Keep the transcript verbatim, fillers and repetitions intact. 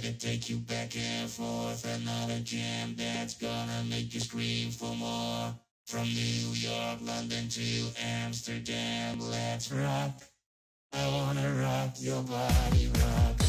to take you back and forth. Another jam that's gonna make you scream for more. From New York, London to Amsterdam, let's rock. I wanna rock your body, rock.